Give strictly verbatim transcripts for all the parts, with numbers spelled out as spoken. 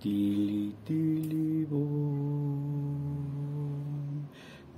Tili, tili, bom.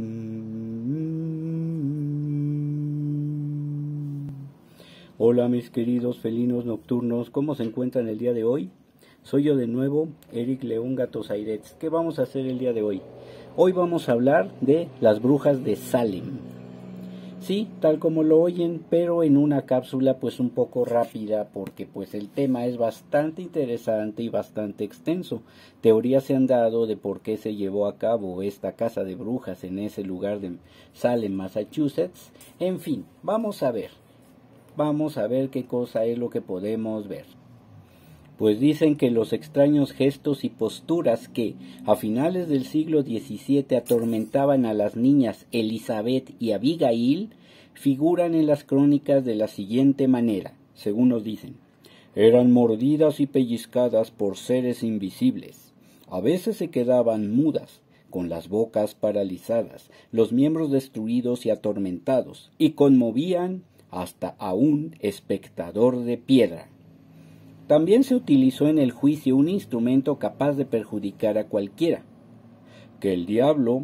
Mm. Hola mis queridos felinos nocturnos, ¿cómo se encuentran el día de hoy? Soy yo de nuevo, Eric León Gatos Airets. ¿Qué vamos a hacer el día de hoy? Hoy vamos a hablar de las brujas de Salem. Sí, tal como lo oyen, pero en una cápsula pues un poco rápida porque pues el tema es bastante interesante y bastante extenso. Teorías se han dado de por qué se llevó a cabo esta casa de brujas en ese lugar de Salem, Massachusetts. En fin, vamos a ver. Vamos a ver qué cosa es lo que podemos ver. Pues dicen que los extraños gestos y posturas que a finales del siglo diecisiete atormentaban a las niñas Elizabeth y Abigail figuran en las crónicas de la siguiente manera, según nos dicen. Eran mordidas y pellizcadas por seres invisibles. A veces se quedaban mudas, con las bocas paralizadas, los miembros destruidos y atormentados, y conmovían hasta a un espectador de piedra. También se utilizó en el juicio un instrumento capaz de perjudicar a cualquiera, que el diablo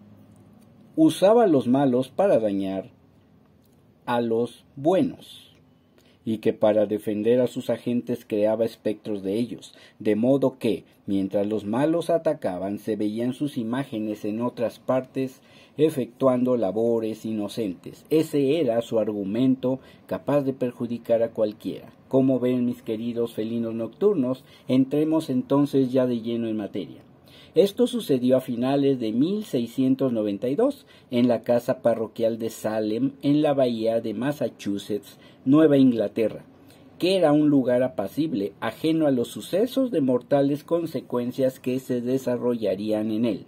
usaba a los malos para dañar a los buenos, y que para defender a sus agentes creaba espectros de ellos, de modo que, mientras los malos atacaban, se veían sus imágenes en otras partes, efectuando labores inocentes. Ese era su argumento, capaz de perjudicar a cualquiera. Como ven, mis queridos felinos nocturnos, entremos entonces ya de lleno en materia. Esto sucedió a finales de mil seiscientos noventa y dos en la casa parroquial de Salem, en la bahía de Massachusetts, Nueva Inglaterra, que era un lugar apacible, ajeno a los sucesos de mortales consecuencias que se desarrollarían en él.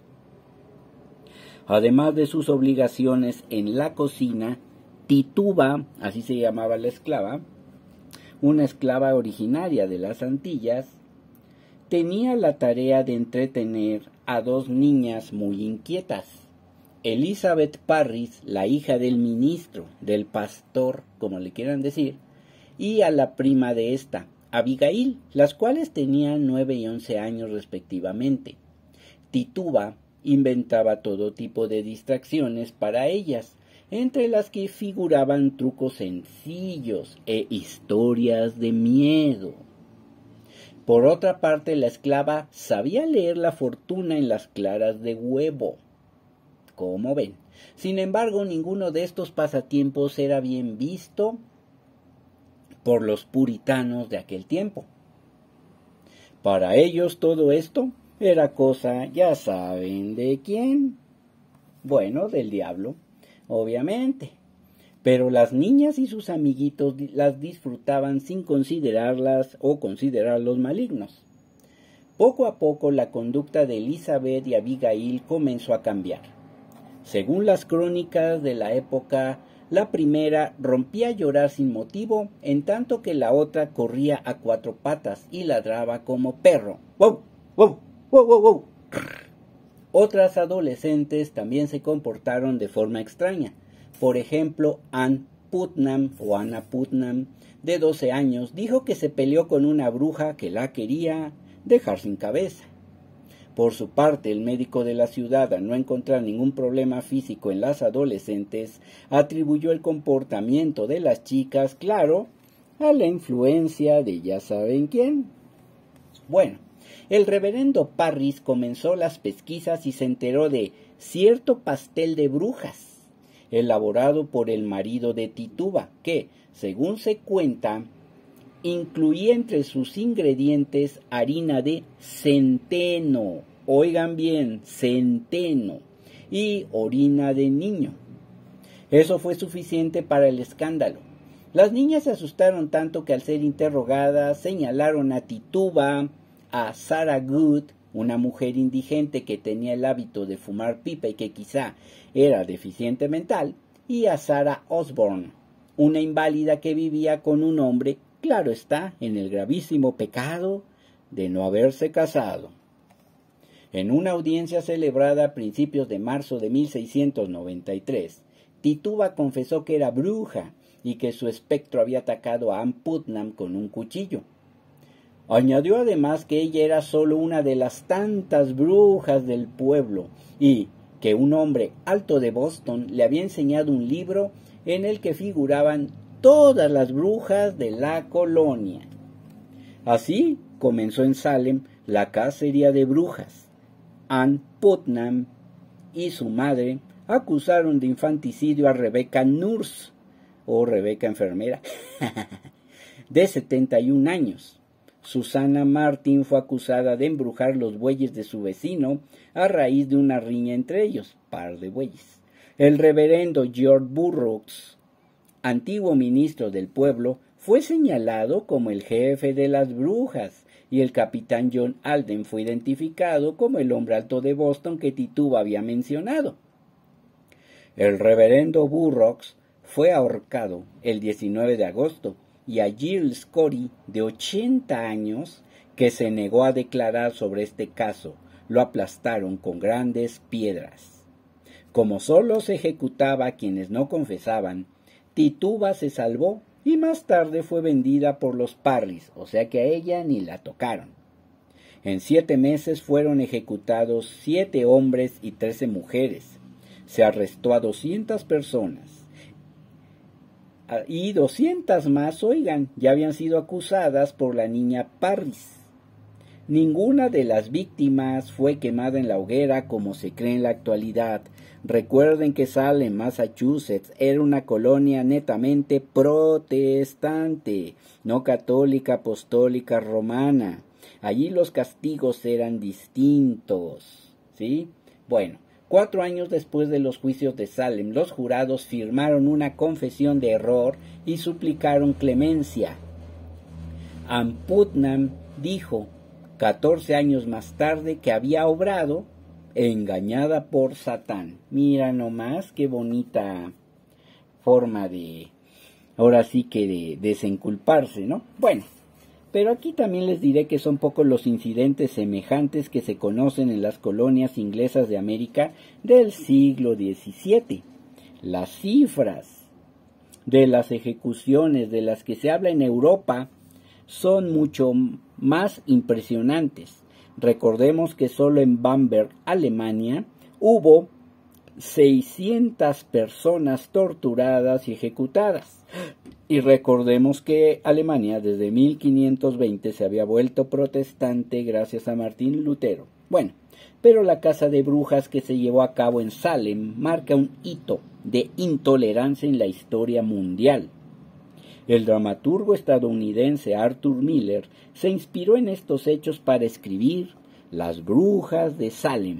Además de sus obligaciones en la cocina, Tituba, así se llamaba la esclava, una esclava originaria de las Antillas, tenía la tarea de entretener a dos niñas muy inquietas. Elizabeth Parris, la hija del ministro, del pastor, como le quieran decir, y a la prima de esta, Abigail, las cuales tenían nueve y once años respectivamente. Tituba inventaba todo tipo de distracciones para ellas, entre las que figuraban trucos sencillos e historias de miedo. Por otra parte, la esclava sabía leer la fortuna en las claras de huevo, como ven. Sin embargo, ninguno de estos pasatiempos era bien visto por los puritanos de aquel tiempo. Para ellos todo esto era cosa, ya saben, ¿de quién? Bueno, del diablo, obviamente. Pero las niñas y sus amiguitos las disfrutaban sin considerarlas o considerarlos malignos. Poco a poco la conducta de Elizabeth y Abigail comenzó a cambiar. Según las crónicas de la época, la primera rompía a llorar sin motivo, en tanto que la otra corría a cuatro patas y ladraba como perro. ¡Wow! ¡Wow! ¡Wow! ¡Wow! ¡Wow! Otras adolescentes también se comportaron de forma extraña. Por ejemplo, Ann Putnam o Anna Putnam, de doce años, dijo que se peleó con una bruja que la quería dejar sin cabeza. Por su parte, el médico de la ciudad, al no encontrar ningún problema físico en las adolescentes, atribuyó el comportamiento de las chicas, claro, a la influencia de ya saben quién. Bueno, el reverendo Parris comenzó las pesquisas y se enteró de cierto pastel de brujas, elaborado por el marido de Tituba, que, según se cuenta, incluía entre sus ingredientes harina de centeno, oigan bien, centeno, y orina de niño. Eso fue suficiente para el escándalo. Las niñas se asustaron tanto que al ser interrogadas señalaron a Tituba, a Sarah Good, una mujer indigente que tenía el hábito de fumar pipa y que quizá era deficiente mental, y a Sarah Osborne, una inválida que vivía con un hombre, claro está, en el gravísimo pecado de no haberse casado. En una audiencia celebrada a principios de marzo de mil seiscientos noventa y tres, Tituba confesó que era bruja y que su espectro había atacado a Ann Putnam con un cuchillo. Añadió además que ella era solo una de las tantas brujas del pueblo y que un hombre alto de Boston le había enseñado un libro en el que figuraban todas las brujas de la colonia. Así comenzó en Salem la cacería de brujas. Ann Putnam y su madre acusaron de infanticidio a Rebecca Nurse, o Rebecca enfermera, de setenta y un años. Susana Martin fue acusada de embrujar los bueyes de su vecino a raíz de una riña entre ellos, par de bueyes. El reverendo George Burroughs, antiguo ministro del pueblo, fue señalado como el jefe de las brujas, y el capitán John Alden fue identificado como el hombre alto de Boston que Tituba había mencionado. El reverendo Burroughs fue ahorcado el diecinueve de agosto, y a Giles Corey, de ochenta años, que se negó a declarar sobre este caso, lo aplastaron con grandes piedras. Como solo se ejecutaba a quienes no confesaban, Tituba se salvó y más tarde fue vendida por los Parrys, o sea que a ella ni la tocaron. En siete meses fueron ejecutados siete hombres y trece mujeres. Se arrestó a doscientas personas. Y doscientas más, oigan, ya habían sido acusadas por la niña Parris. Ninguna de las víctimas fue quemada en la hoguera como se cree en la actualidad. Recuerden que Salem, Massachusetts, era una colonia netamente protestante, no católica, apostólica, romana. Allí los castigos eran distintos, ¿sí? Bueno, cuatro años después de los juicios de Salem, los jurados firmaron una confesión de error y suplicaron clemencia. Ann Putnam dijo, catorce años más tarde, que había obrado engañada por Satán. Mira nomás qué bonita forma de, ahora sí que de desenculparse, ¿no? Bueno, pero aquí también les diré que son pocos los incidentes semejantes que se conocen en las colonias inglesas de América del siglo diecisiete. Las cifras de las ejecuciones de las que se habla en Europa son mucho más impresionantes. Recordemos que solo en Bamberg, Alemania, hubo seiscientas personas torturadas y ejecutadas. Y recordemos que Alemania desde mil quinientos veinte se había vuelto protestante gracias a Martín Lutero. Bueno, pero la caza de brujas que se llevó a cabo en Salem marca un hito de intolerancia en la historia mundial. El dramaturgo estadounidense Arthur Miller se inspiró en estos hechos para escribir Las brujas de Salem.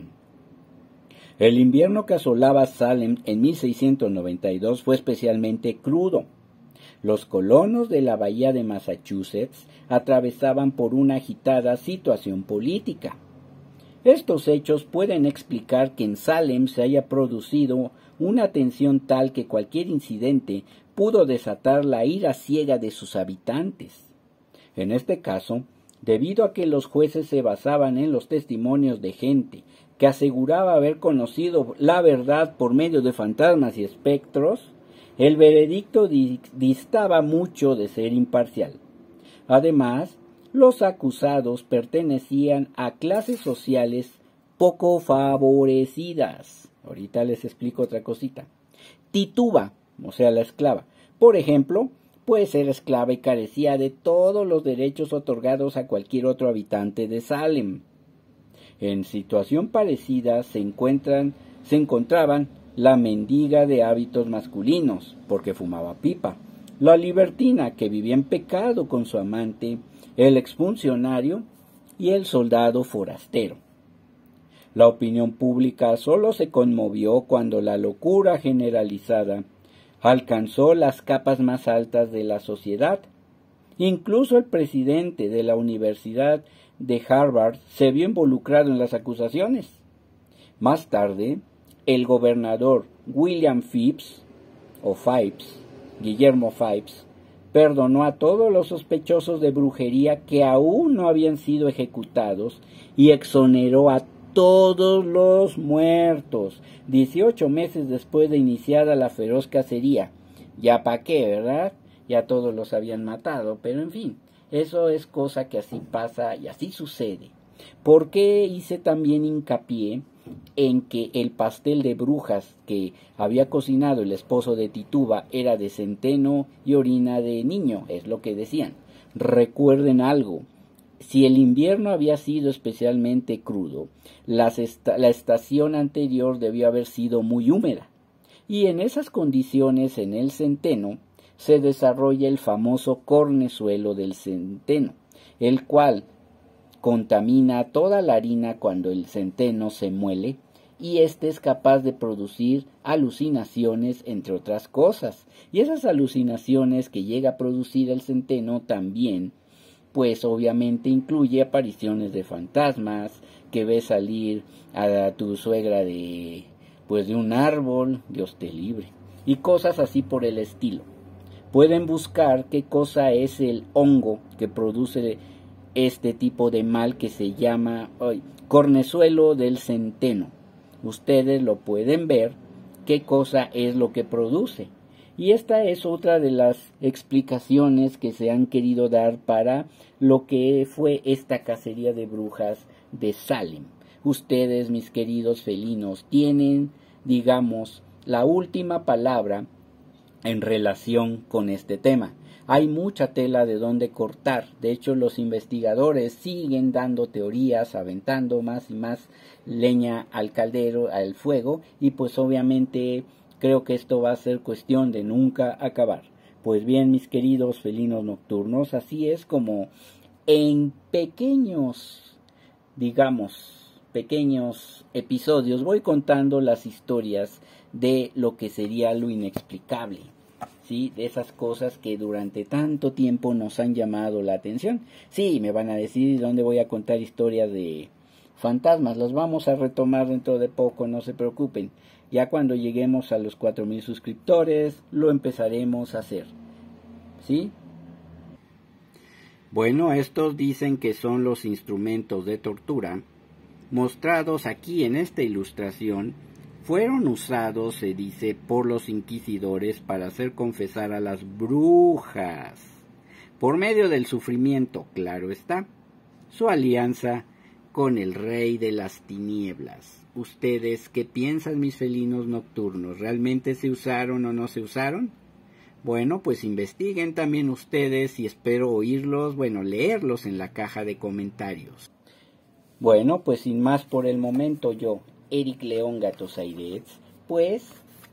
El invierno que asolaba Salem en mil seiscientos noventa y dos fue especialmente crudo. Los colonos de la bahía de Massachusetts atravesaban por una agitada situación política. Estos hechos pueden explicar que en Salem se haya producido una tensión tal que cualquier incidente pudo desatar la ira ciega de sus habitantes. En este caso, debido a que los jueces se basaban en los testimonios de gente que aseguraba haber conocido la verdad por medio de fantasmas y espectros, el veredicto distaba mucho de ser imparcial. Además, los acusados pertenecían a clases sociales poco favorecidas. Ahorita les explico otra cosita. Tituba, o sea, la esclava, por ejemplo, puede ser esclava y carecía de todos los derechos otorgados a cualquier otro habitante de Salem. En situación parecida se encuentran, se encontraban la mendiga de hábitos masculinos, porque fumaba pipa, la libertina que vivía en pecado con su amante, el exfuncionario y el soldado forastero. La opinión pública solo se conmovió cuando la locura generalizada alcanzó las capas más altas de la sociedad. Incluso el presidente de la Universidad de Harvard se vio involucrado en las acusaciones. Más tarde, el gobernador William Phips, o Phipes, Guillermo Phipes, perdonó a todos los sospechosos de brujería que aún no habían sido ejecutados y exoneró a todos los muertos, dieciocho meses después de iniciada la feroz cacería. Ya pa' qué, ¿verdad? Ya todos los habían matado, pero en fin, Eso es cosa que así pasa y así sucede. ¿Por qué hice también hincapié en que el pastel de brujas que había cocinado el esposo de Tituba era de centeno y orina de niño? Es lo que decían. Recuerden algo, si el invierno había sido especialmente crudo, las esta- la estación anterior debió haber sido muy húmeda. Y en esas condiciones en el centeno se desarrolla el famoso cornezuelo del centeno, el cual contamina toda la harina cuando el centeno se muele, y éste es capaz de producir alucinaciones, entre otras cosas. Y esas alucinaciones que llega a producir el centeno también, pues obviamente incluye apariciones de fantasmas, que ves salir a tu suegra de, pues de un árbol, Dios te libre, y cosas así por el estilo. Pueden buscar qué cosa es el hongo que produce este tipo de mal que se llama ay, cornezuelo del centeno. Ustedes lo pueden ver qué cosa es lo que produce. Y esta es otra de las explicaciones que se han querido dar para lo que fue esta cacería de brujas de Salem. Ustedes, mis queridos felinos, tienen, digamos, la última palabra en relación con este tema. Hay mucha tela de donde cortar. De hecho, los investigadores siguen dando teorías, aventando más y más leña al caldero, al fuego, y pues obviamente creo que esto va a ser cuestión de nunca acabar. Pues bien, mis queridos felinos nocturnos, así es como en pequeños, digamos, pequeños episodios voy contando las historias de lo que sería lo inexplicable, ¿sí? De esas cosas que durante tanto tiempo nos han llamado la atención. Sí, me van a decir dónde voy a contar historias de fantasmas. Las vamos a retomar dentro de poco, no se preocupen. Ya cuando lleguemos a los cuatro mil suscriptores, lo empezaremos a hacer, ¿sí? Bueno, estos dicen que son los instrumentos de tortura mostrados aquí en esta ilustración. Fueron usados, se dice, por los inquisidores para hacer confesar a las brujas, por medio del sufrimiento, claro está, su alianza con el rey de las tinieblas. ¿Ustedes qué piensan, mis felinos nocturnos? ¿Realmente se usaron o no se usaron? Bueno, pues investiguen también ustedes y espero oírlos, bueno, leerlos en la caja de comentarios. Bueno, pues sin más por el momento, yo, Eric León Gatosairets, pues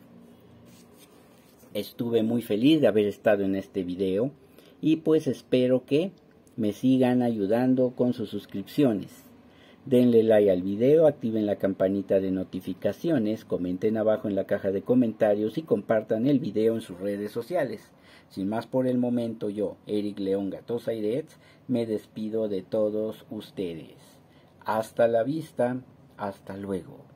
estuve muy feliz de haber estado en este video y pues espero que me sigan ayudando con sus suscripciones. Denle like al video, activen la campanita de notificaciones, comenten abajo en la caja de comentarios y compartan el video en sus redes sociales. Sin más por el momento, yo, Eric León Gatosairets, me despido de todos ustedes. Hasta la vista, hasta luego.